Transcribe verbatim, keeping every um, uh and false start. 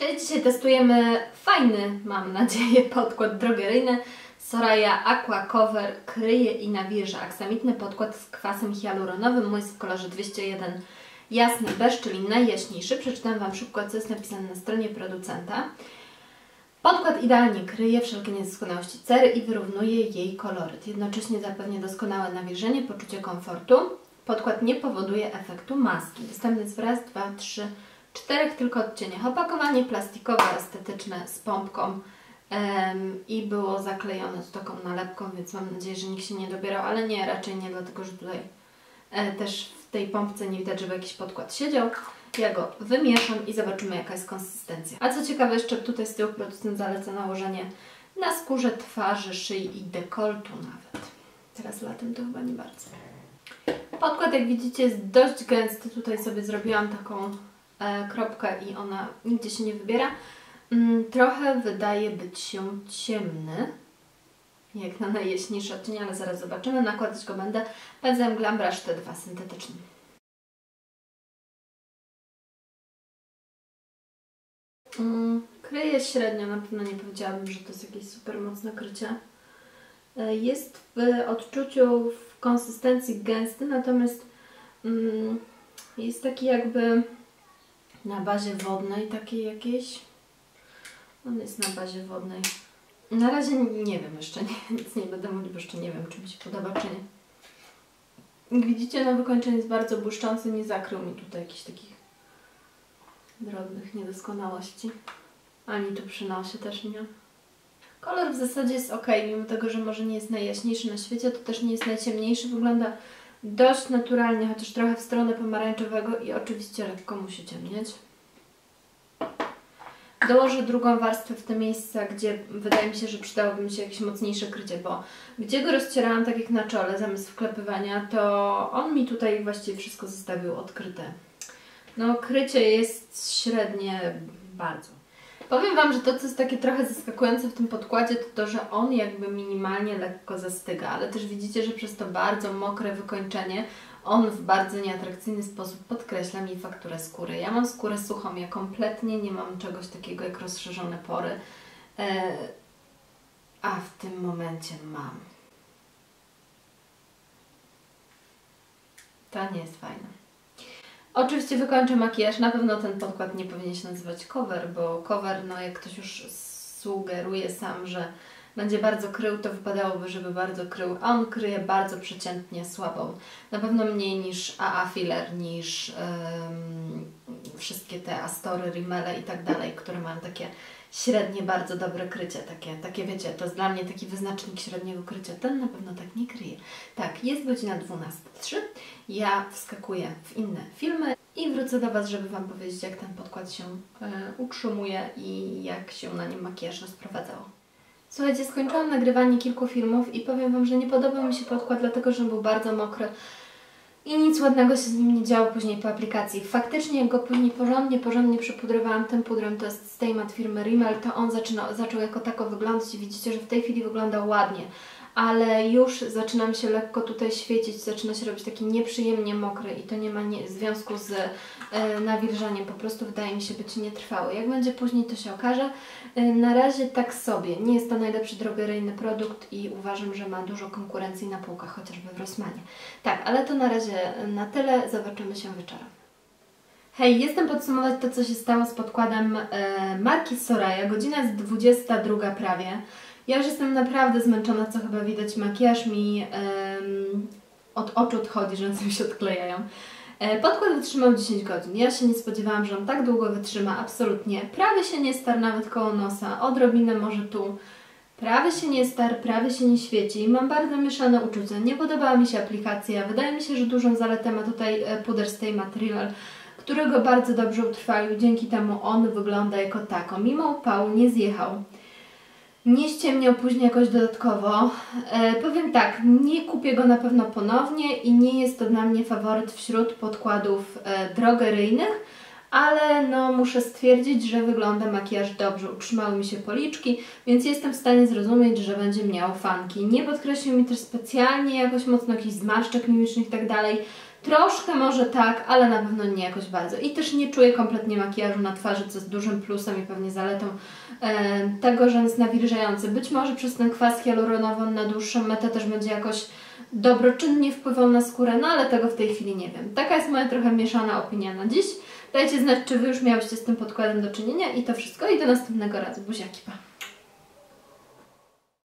Cześć, dzisiaj testujemy fajny, mam nadzieję, podkład drogeryjny Soraya Aqua Cover kryje i nawilża. Aksamitny podkład z kwasem hialuronowym. Mój jest w kolorze dwieście jeden jasny beż, czyli najjaśniejszy. Przeczytam Wam szybko, co jest napisane na stronie producenta. Podkład idealnie kryje wszelkie niedoskonałości cery i wyrównuje jej koloryt. Jednocześnie zapewnia doskonałe nawilżenie, poczucie komfortu. Podkład nie powoduje efektu maski. Dostępny jest w raz, dwa, trzy, czterech tylko odcieniach. Opakowanie plastikowe, estetyczne, z pompką um, i było zaklejone z taką nalepką, więc mam nadzieję, że nikt się nie dobierał, ale nie, raczej nie, dlatego że tutaj e, też w tej pompce nie widać, żeby jakiś podkład siedział. Ja go wymieszam i zobaczymy, jaka jest konsystencja. A co ciekawe, jeszcze tutaj z tyłu producent zaleca nałożenie na skórze twarzy, szyi i dekoltu nawet. Teraz latem to chyba nie bardzo. Podkład, jak widzicie, jest dość gęsty. Tutaj sobie zrobiłam taką e, kropkę i ona nigdzie się nie wybiera. Mm, trochę wydaje być się ciemny, jak na najjaśniejszy odcień, ale zaraz zobaczymy. Nakładać go będę pędzlem Glam Brush T dwa syntetycznym. Mm, kryje średnio, na pewno nie powiedziałabym, że to jest jakieś super mocne krycie. E, jest w odczuciu, w konsystencji gęsty, natomiast mm, jest taki jakby na bazie wodnej, takiej jakiejś. On jest na bazie wodnej. Na razie nie wiem jeszcze, nie, nic nie będę mówić, bo jeszcze nie wiem, czy mi się podoba, czy nie. Jak widzicie, na wykończeniu jest bardzo błyszczący, nie zakrył mi tutaj jakichś takich drobnych niedoskonałości. Ani tu przy nosie też nie. Kolor w zasadzie jest ok, mimo tego, że może nie jest najjaśniejszy na świecie, to też nie jest najciemniejszy. Wygląda dość naturalnie, chociaż trochę w stronę pomarańczowego i oczywiście lekko musi ciemnieć. Dołożę drugą warstwę w te miejsca, gdzie wydaje mi się, że przydałoby mi się jakieś mocniejsze krycie, bo gdzie go rozcierałam tak jak na czole zamiast wklepywania, to on mi tutaj właściwie wszystko zostawił odkryte. No, krycie jest średnie bardzo. Powiem Wam, że to, co jest takie trochę zaskakujące w tym podkładzie, to to, że on jakby minimalnie lekko zastyga, ale też widzicie, że przez to bardzo mokre wykończenie on w bardzo nieatrakcyjny sposób podkreśla mi fakturę skóry. Ja mam skórę suchą, ja kompletnie nie mam czegoś takiego jak rozszerzone pory, e, a w tym momencie mam. To nie jest fajne. Oczywiście wykończę makijaż. Na pewno ten podkład nie powinien się nazywać cover, bo cover, no jak ktoś już sugeruje sam, że będzie bardzo krył, to wypadałoby, żeby bardzo krył, a on kryje bardzo przeciętnie słabą. Na pewno mniej niż A A Filler, niż um, wszystkie te Astory, Rimmele i tak dalej, które mają takie średnie, bardzo dobre krycie. Takie, takie wiecie, to jest dla mnie taki wyznacznik średniego krycia. Ten na pewno tak nie kryje. Tak, jest godzina dwunasta trzy. Ja wskakuję w inne filmy i wrócę do Was, żeby Wam powiedzieć, jak ten podkład się y, utrzymuje i jak się na nim makijaż rozprowadzało. Słuchajcie, skończyłam nagrywanie kilku filmów i powiem Wam, że nie podobał mi się podkład, dlatego że był bardzo mokry i nic ładnego się z nim nie działo później po aplikacji. Faktycznie, jak go później porządnie, porządnie przypudrowałam tym pudrem, to jest Stay Matte firmy Rimmel, to on zaczyna, zaczął jako tako wyglądać i widzicie, że w tej chwili wygląda ładnie. Ale już zaczynam się lekko tutaj świecić, zaczyna się robić taki nieprzyjemnie mokry i to nie ma nie, związku z e, nawilżaniem, po prostu wydaje mi się być nietrwały. Jak będzie później, to się okaże. E, na razie tak sobie. Nie jest to najlepszy drogeryjny produkt i uważam, że ma dużo konkurencji na półkach, chociażby w Rossmanie. Tak, ale to na razie na tyle. Zobaczymy się wieczorem. Hej, jestem podsumować to, co się stało z podkładem e, marki Soraya. Godzina jest dwudziesta druga prawie. Ja już jestem naprawdę zmęczona, co chyba widać. Makijaż mi um, od oczu odchodzi, rzęsy mi się odklejają. E, podkład wytrzymał dziesięć godzin. Ja się nie spodziewałam, że on tak długo wytrzyma. Absolutnie. Prawie się nie starł nawet koło nosa. Odrobinę może tu. Prawie się nie starł, prawie się nie świeci. Mam bardzo mieszane uczucia. Nie podobała mi się aplikacja. Wydaje mi się, że dużą zaletę ma tutaj puder Stay Matte Rimmel, którego bardzo dobrze utrwalił. Dzięki temu on wygląda jako tako. Mimo upału nie zjechał. Nie ściemniał później jakoś dodatkowo. E, powiem tak, nie kupię go na pewno ponownie i nie jest to dla mnie faworyt wśród podkładów e, drogeryjnych, ale no muszę stwierdzić, że wygląda makijaż dobrze. Utrzymały mi się policzki, więc jestem w stanie zrozumieć, że będzie miał fanki. Nie podkreślił mi też specjalnie jakoś mocno jakichś zmarszczek mimicznych i tak dalej. Troszkę może tak, ale na pewno nie jakoś bardzo. I też nie czuję kompletnie makijażu na twarzy, co jest dużym plusem i pewnie zaletą e, tego, że on jest nawilżający. Być może przez ten kwas hialuronowy na dłuższą metę też będzie jakoś dobroczynnie wpływał na skórę, no ale tego w tej chwili nie wiem. Taka jest moja trochę mieszana opinia na dziś. Dajcie znać, czy Wy już miałyście z tym podkładem do czynienia i to wszystko. I do następnego razu. Buziaki, pa!